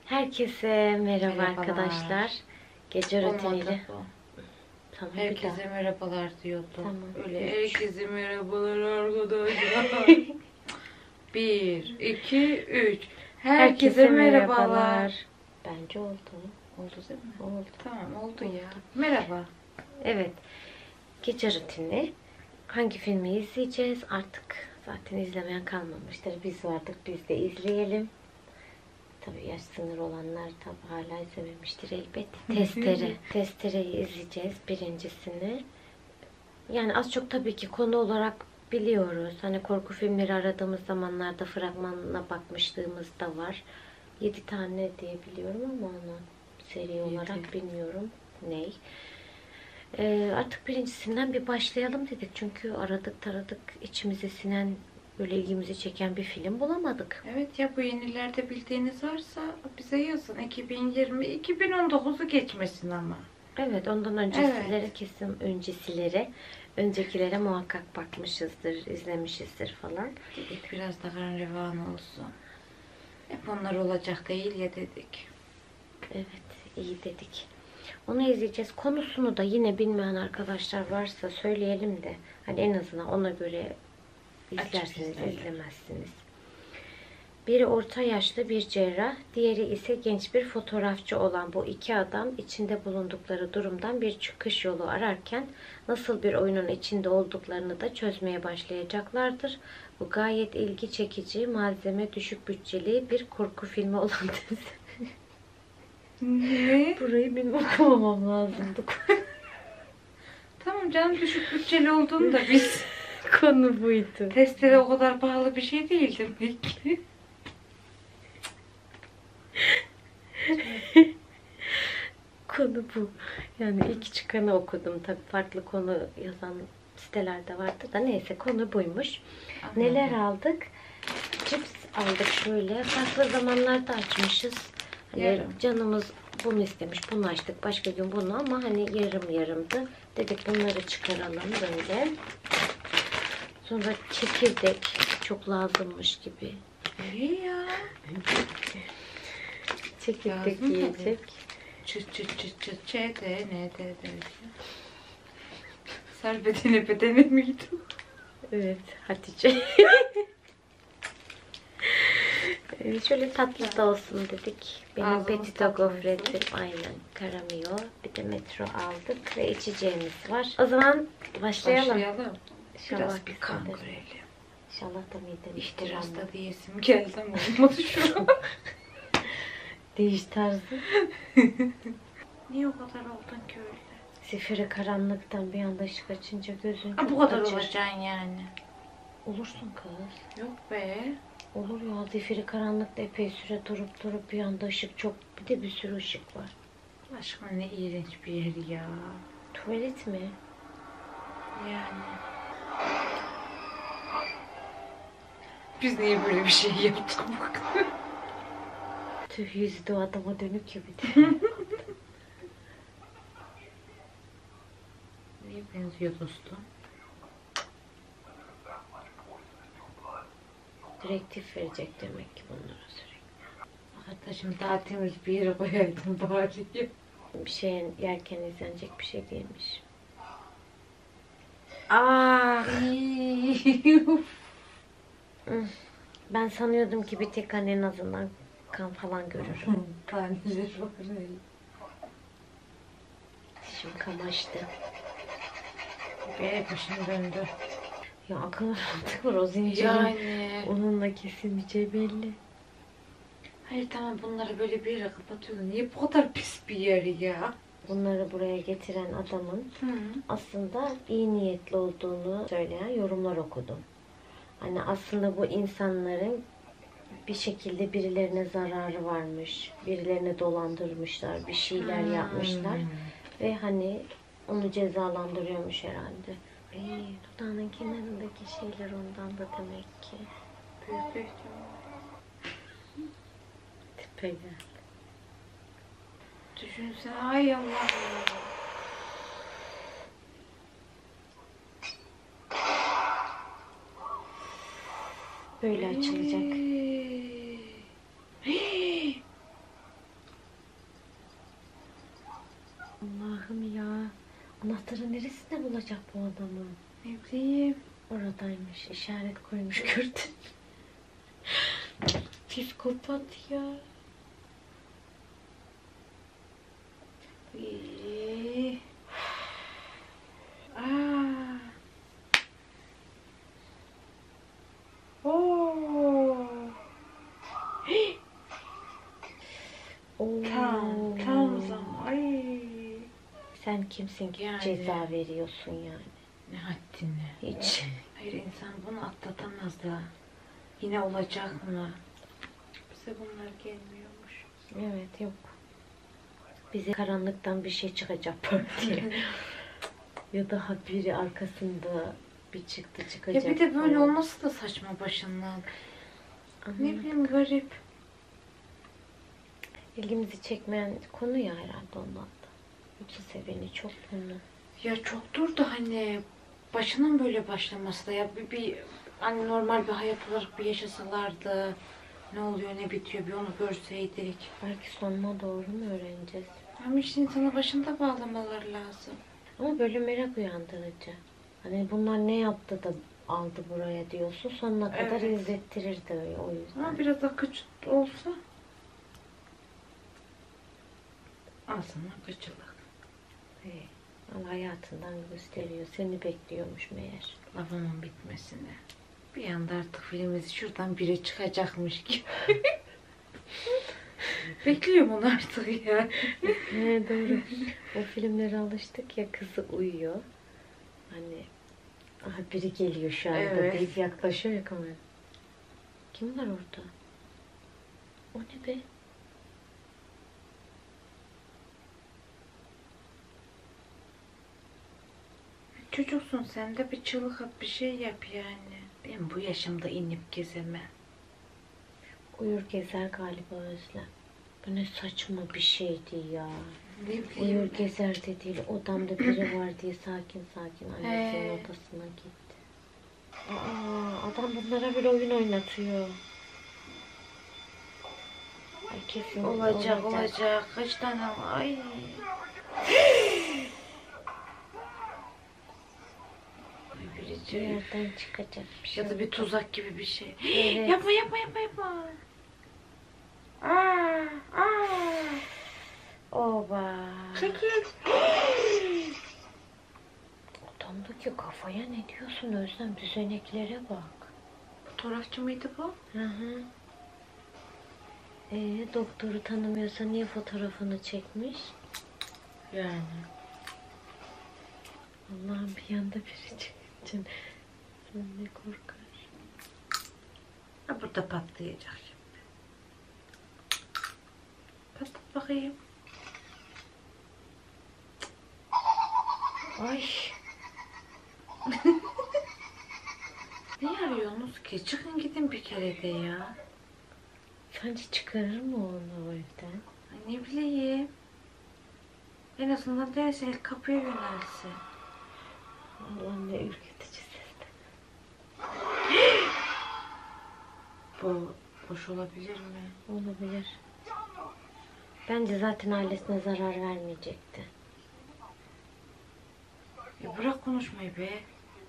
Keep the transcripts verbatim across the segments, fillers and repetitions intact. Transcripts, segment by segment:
Herkese merhaba Merhabalar. arkadaşlar. Gece rutiniyle. Olmadı bu. Tamam, bir Herkese daha. merhabalar diyordu. Tamam. Öyle herkese merhabalar arkadaşlar. Bir, iki, üç. Herkese, merhabalar. Bence oldu. Oldu değil mi? Oldu. Tamam oldu, Oldu. ya. Merhaba. Evet. Gece rutini. Hangi filmi izleyeceğiz? Artık zaten izlemeyen kalmamıştır. Biz vardık, biz de izleyelim. Tabii yaş sınırı olanlar tabii hala izlememiştir elbet. Testere. Testere'yi izleyeceğiz birincisini. Yani az çok tabii ki konu olarak biliyoruz. Hani korku filmleri aradığımız zamanlarda fragmanına bakmışlığımız da var. Yedi tane diye biliyorum ama onu seri olarak bilmiyorum. Ney? Ee, artık birincisinden bir başlayalım dedik. Çünkü aradık taradık içimize sinen böyle ilgimizi çeken bir film bulamadık. Evet ya, bu yenilerde bildiğiniz varsa bize yazın. iki bin yirmi, iki bin on dokuzu geçmesin ama. Evet, ondan öncesilere kesin öncesileri, öncekilere muhakkak bakmışızdır, izlemişizdir falan. Dedik biraz da kan revan olsun. Hep onlar olacak değil ya dedik. Evet, iyi dedik. Onu izleyeceğiz. Konusunu da yine bilmeyen arkadaşlar varsa söyleyelim de hani en azından ona göre izlersiniz, izlemezsiniz. Biri orta yaşlı bir cerrah, diğeri ise genç bir fotoğrafçı olan bu iki adam içinde bulundukları durumdan bir çıkış yolu ararken nasıl bir oyunun içinde olduklarını da çözmeye başlayacaklardır. Bu gayet ilgi çekici, malzeme düşük bütçeli bir korku filmi olan dizi. Ne? Burayı benim okumamam lazımdı. Tamam canım, düşük bütçeli olduğunu da biz. Konu buydu. Testere o kadar pahalı bir şey değil demek ki. Konu bu. Yani ilk çıkanı okudum. Tabii farklı konu yazan sitelerde vardı da neyse konu buymuş. Anladım. Neler aldık? Cips aldık şöyle. Farklı zamanlarda açmışız. Hani Yarım. canımız bunu istemiş. Bunu açtık. Başka gün bunu ama hani yarım yarımdı. Dedik bunları çıkaralım böyle. Sonra çekirdek çok lazımmış gibi. İyi ya. Çekirdek Lazım yiyecek. Çıt çıt çıt çıt ç de ne de de. Ser bedeni bedeni miydi? Evet, Hatice. Ee, Şöyle tatlı da olsun dedik. Benim Ağzımız petito tatlı gofretim aynen karamio. Bir de metro aldık ve içeceğimiz var. O zaman başlayalım. Başlayalım. İnşallah Biraz bir kan güzeldir. görelim. İnşallah da midem İhtirasta diyesim geldi ama olmadı şu an. Değiş tarzı. Niye o kadar oldun ki öyle? Zifiri karanlıktan bir anda ışık açınca gözün Ha, çok bu kadar açır. olacaksın yani. Olursun kız. Yok be. Olur ya, zifiri karanlıkta epey süre durup durup bir anda ışık çok, bir de bir sürü ışık var. Aşkım ne iğrenç bir yer ya. Tuvalet mi? Yani. Biz niye böyle bir şey yaptık bak. Tüh, yüzü de o adama dönük ya bir de. Neye benziyor dostum? Direktif verecek demek ki bunlara sürekli. Arkadaşım daha temiz bir yere koyaydın bari. Bir şey yerken izlenecek bir şey değilmiş. Aa. Ben sanıyordum ki bir tek hani en azından kan falan görürüm. Taneleri var öyle. Dişim kamaştı. Be başım döndü. Ya akıl var o zincirin. Yani. Onunla kesilmeyeceği belli. Hayır tamam, bunları böyle bir yere kapatıyordun. Niye bu kadar pis bir yer ya? Bunları buraya getiren adamın Hı. aslında iyi niyetli olduğunu söyleyen yorumlar okudum. Hani aslında bu insanların bir şekilde birilerine zararı varmış. Birilerini dolandırmışlar, bir şeyler Hmm. yapmışlar. Ve hani onu cezalandırıyormuş herhalde. Ay, dudağının kenarındaki şeyler ondan da demek ki. Büyük ihtimal. Tipe gel. Düşünsene, ay Allah. Böyle açılacak. Hey. Allah'ım ya. Anahtarı neresinde bulacak bu adamı? Ne bileyim. Oradaymış. İşaret koymuş gördün. Psikopat ya. Ee, Aa. Oo. Hii. Oo. Tam, tam zaman. Ay. Sen kimsin ki Yani. ceza veriyorsun yani? Ne haddine. Hiç. Hayır, insan bunu atlatamaz da. Yine olacak mı? Bize bunlar gelmiyormuş. Evet, yok. Bize karanlıktan bir şey çıkacak diye. Ya da biri arkasında bir çıktı çıkacak. Ya bir de böyle falan. olması da saçma başından. Ama Ne bileyim, garip. ilgimizi çekmeyen konu ya herhalde ondan da. Yoksa seveni çok bunu. Ya çoktur da hani başının böyle başlaması da, ya bir, bir hani normal bir hayat olarak bir yaşasalardı, ne oluyor ne bitiyor bir onu görseydik. Belki sonuna doğru mu öğreneceğiz? Ama işte insanı başında bağlamaları lazım. Ama böyle merak uyandırıcı. Hani bunlar ne yaptı da aldı buraya diyorsun. Sonuna kadar Evet. izlettirirdi öyle, o yüzden. Ama biraz akıcı olsa. Al sana akıcılık. Hey, Allah hayatından gösteriyor. Seni bekliyormuş meğer. Lafımın bitmesine. Bir anda artık filmimiz şuradan biri çıkacakmış gibi. Bekliyorum onu artık ya. He, doğru. O filmlere alıştık ya, kızı uyuyor. Hani aha biri geliyor şu anda Evet. deyip yaklaşıyor ya kamera. Kim var orada? O ne be? Çocuksun sen de, bir çığlık at, bir şey yap yani. Ben bu yaşımda inip gezemem. Uyur gezer galiba Özlem. Bu ne saçma bir şeydi ya. Ne bileyim Uyur ben. gezer de değil. Odamda biri var diye sakin sakin annesinin He. odasına gitti. Aa, adam bunlara bir oyun oynatıyor. Ay kesin Olacak olacak. Kaç tane var? Ay. Bir Biricik. yerden çıkacak bir şey. Ya da bir tuzak gibi bir şey. Evet. Yapma yapma yapma yapma. Aa, aa. Oba. Çekil. Adamdaki kafaya ne diyorsun Özlem? Düzeneklere bak. Fotoğrafçı mıydı bu? Hı hı. Ee, doktoru tanımıyorsa niye fotoğrafını çekmiş? Yani. Allah'ım, bir yanda biri çıkınca sen ne korkar. Ha, burada patlayacak şimdi. Patlat bakayım. Ay. Ne arıyorsunuz ki? Çıkın gidin bir kere de ya. Sence çıkarır mı onu o evden? Ay, ne bileyim. En azından derse el kapıya yönelsin. Allah'ım, ne ürkütücü sesler. Bu boş olabilir mi? Olabilir. Bence zaten ailesine zarar vermeyecekti. Ya bırak konuşmayı be.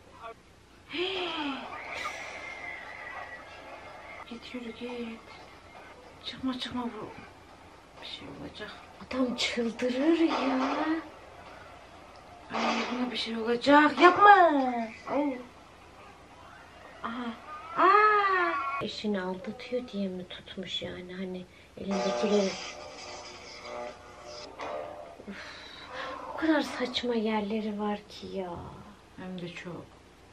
Git yürü git. Çıkma çıkma bu. Bir şey olacak. Adam çıldırır ya. Ay, buna bir şey olacak. Yapma. Ay. Aha. Aa. Eşini aldatıyor diye mi tutmuş yani, hani elindekileri. Uf, o kadar saçma yerleri var ki ya. Hem de çok.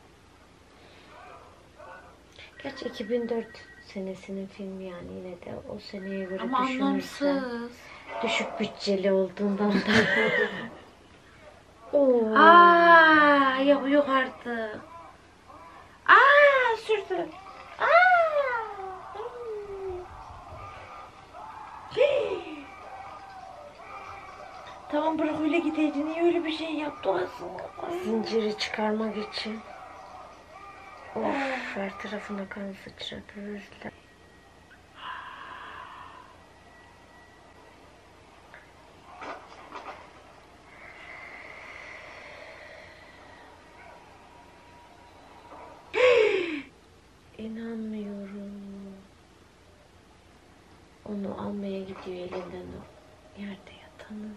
Gerçi iki bin dört senesinin filmi yani, yine de o seneye göre Ama düşünürsen anlamsız. düşük bütçeli olduğundan da. Oo. Aa, ya bu yok artık. Aa, sürdü. Aa. Hii. Tamam, bırak öyle gideydi. Niye öyle bir şey yaptı aslında? Ay. Zinciri çıkarmak için. Of, her tarafına kan sıçradı Özlem. onu almaya gidiyor elinden o yerde yatanı.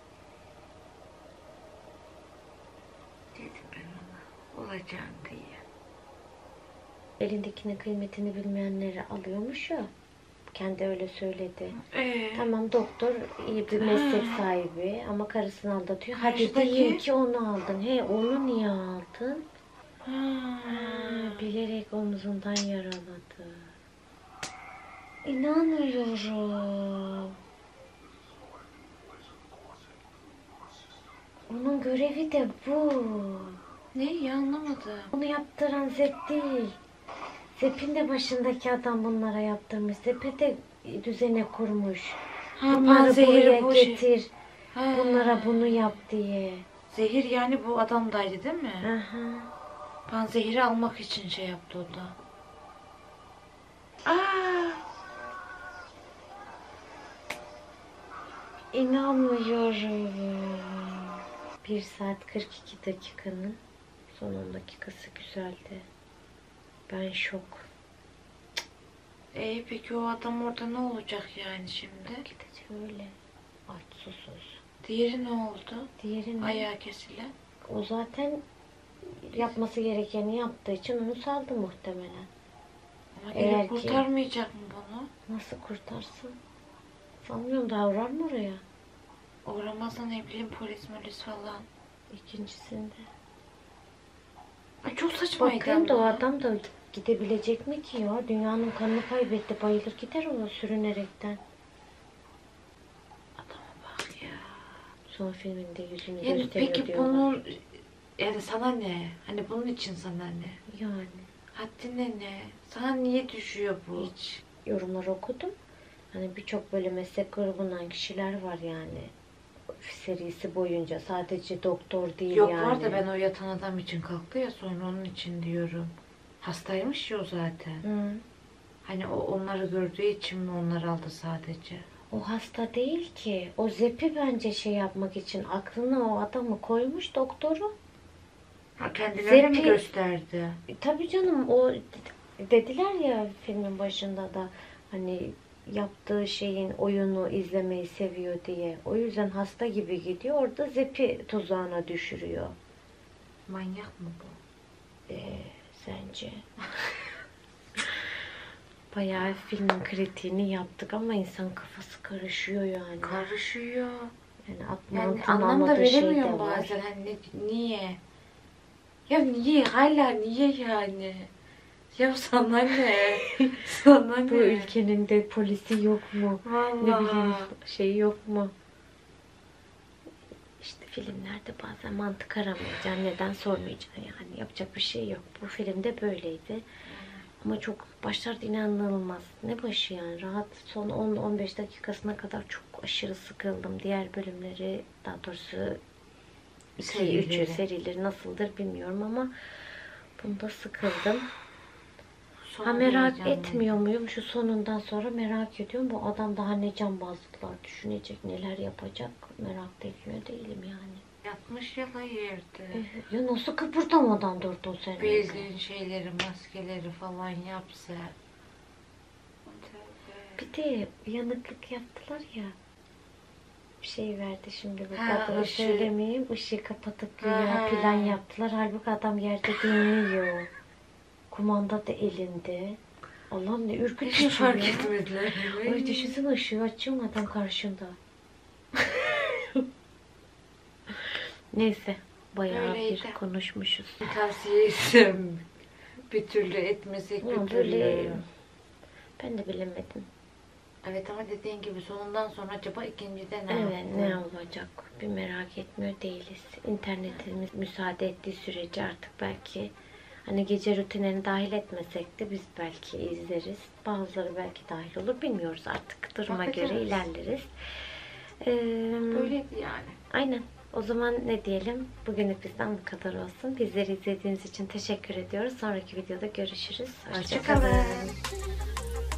Dedim ben ona olacağım diye. Elindekinin kıymetini bilmeyenleri alıyormuş ya. Kendi öyle söyledi. Ee, Tamam doktor iyi bir meslek sahibi ama karısını aldatıyor. Hadi Karşıdaki- diyeyim ki onu aldın. He onu niye aldın? ha. Ha, bilerek omzundan yaraladı. İnanmıyorum. Onun görevi de bu. Ne ya, anlamadım. Onu yaptıran Zep değil. Zep'in de başındaki adam bunlara yaptırmış. Zep'e de düzene kurmuş. Ha, Bunları panzehiri buraya bu şey. getir. Ha. Bunlara bunu yap diye. Zehir yani bu adamdaydı değil mi? Aha. Panzehiri almak için şey yaptı o da. Aa, İnanmıyorum. bir saat kırk iki dakikanın son on dakikası güzeldi. Ben şok. e, peki o adam orada ne olacak yani şimdi? Gidecek öyle. Aç susuz. Diğeri ne oldu? Diğeri ne? Ayağı kesilen. O zaten yapması gerekeni yaptığı için onu saldı muhtemelen. Ama Eğer gelip ki- kurtarmayacak mı bunu? Nasıl kurtarsın? Sanmıyorum daha uğrar mı oraya? Uğramazsa ne bileyim polis molis falan. İkincisinde. Ay çok saçmaydı Bakayım da o ama. adam da gidebilecek mi ki ya? Dünyanın kanını kaybetti. Bayılır gider ona sürünerekten. Adama bak ya. Son filminde yüzünü Yani gösteriyor peki diyorlar. bunun yani sana ne? Hani bunun için sana ne? Yani Haddine ne? Sana niye düşüyor bu? hiç yorumlar okudum. Hani birçok böyle meslek grubundan kişiler var yani. Serisi boyunca sadece doktor değil Yok yani. var da ben o yatan adam için kalktı ya sonra onun için diyorum. Hastaymış ya o zaten. Hı. Hani o onları gördüğü için mi onları aldı sadece? O hasta değil ki. O Zep'i bence şey yapmak için aklına o adamı koymuş doktoru. Ha kendileri mi Zeppi- gösterdi? E, tabii canım o dediler ya filmin başında da hani yaptığı şeyin oyunu izlemeyi seviyor diye. O yüzden hasta gibi gidiyor. Orada Zep'i tuzağına düşürüyor. Manyak mı bu? Ee, sence? Bayağı filmin kritiğini yaptık ama insan kafası karışıyor yani. Karışıyor. Yani aklına Yani yani anlam da şey de veremiyorum var. bazen. Hani niye? Ya niye? Hala niye yani? Ya sana ne? Sana ne? Bu ülkenin de polisi yok mu? Vallahi. Ne bileyim şey yok mu? İşte filmlerde bazen mantık aramayacaksın. Neden sormayacaksın yani. Yapacak bir şey yok. Bu filmde böyleydi. Ama çok başlarda inanılmaz. Ne başı yani. Rahat son on on beş dakikasına kadar çok aşırı sıkıldım. Diğer bölümleri daha doğrusu iki Serileri. üçü serileri nasıldır bilmiyorum ama bunda sıkıldım. Sonu Ha merak heyecanlıydı. etmiyor muyum? Şu sonundan sonra merak ediyorum. Bu adam daha ne cambazlıklar düşünecek, neler yapacak merak da etmiyor değilim yani. Yatmış yala yerdi. Eh, Ya nasıl kıpırdamadan durdun sen? öyle? Bildiğin şeyleri, maskeleri falan yapsa. Bir de yanıklık yaptılar ya. Bir şey verdi şimdi bu Ha, adını ışığı. söylemeyeyim. Işığı kapatıp güya Ha. plan yaptılar. Halbuki adam yerde dinliyor. Kumanda da elinde. Allah'ım ne Hiç ürkütücü fark ya. etmediler. Ay düşünsene ışığı açıyorum adam karşında. Neyse bayağı Öyleydi. bir konuşmuşuz. Tavsiye etsem bir türlü etmesek bir Ya türlü. böyle ben de bilemedim. Evet ama dediğin gibi sonundan sonra acaba ikincide ne Evet yaptı? ne olacak bir merak etmiyor değiliz. İnternetimiz müsaade ettiği sürece artık belki hani gece rutinlerine dahil etmesek de biz belki izleriz. Bazıları belki dahil olur bilmiyoruz artık. Duruma Bakacağız. göre ilerleriz. Ee, Böyleydi yani. Aynen. O zaman ne diyelim? Bugünlük bizden bu kadar olsun. Bizleri izlediğiniz için teşekkür ediyoruz. Sonraki videoda görüşürüz. Hoşça kalın. Hoşçakalın.